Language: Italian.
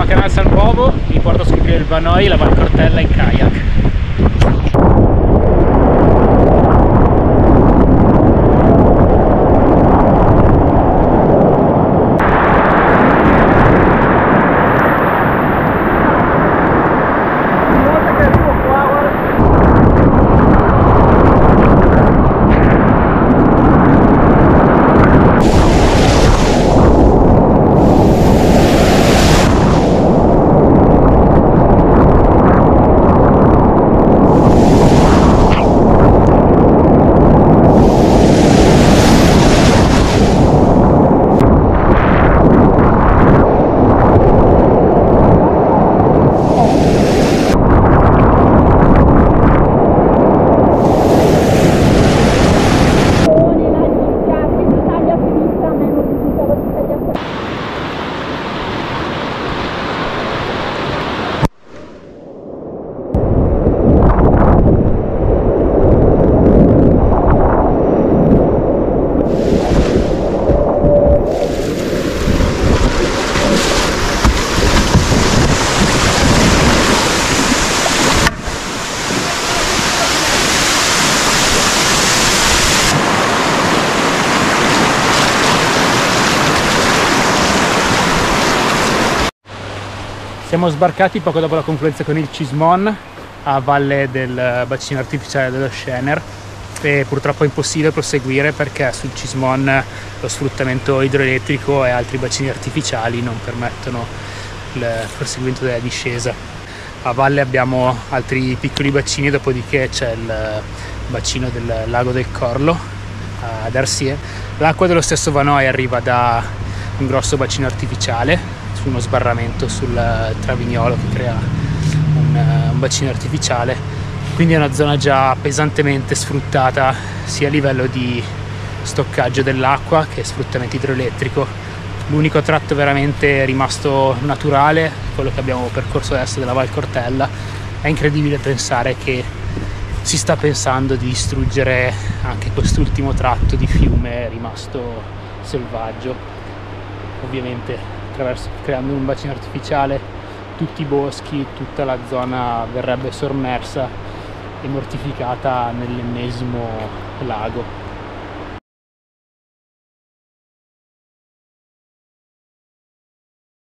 siamo a Canal San Nuovo, vi porto a scoprire il Vanoi e la Val Cortella in kayak. Siamo sbarcati poco dopo la confluenza con il Cismon a valle del bacino artificiale dello Scener e purtroppo è impossibile proseguire perché sul Cismon lo sfruttamento idroelettrico e altri bacini artificiali non permettono il proseguimento della discesa. A valle abbiamo altri piccoli bacini, dopodiché c'è il bacino del lago del Corlo ad Arsier. L'acqua dello stesso Vanoi arriva da un grosso bacino artificiale su uno sbarramento sul Travignolo che crea un bacino artificiale, quindi è una zona già pesantemente sfruttata sia a livello di stoccaggio dell'acqua che sfruttamento idroelettrico. L'unico tratto veramente rimasto naturale, quello che abbiamo percorso adesso della Val Cortella. È incredibile pensare che si sta pensando di distruggere anche quest'ultimo tratto di fiume rimasto selvaggio, ovviamente creando un bacino artificiale. Tutti i boschi, tutta la zona verrebbe sommersa e mortificata nell'ennesimo lago.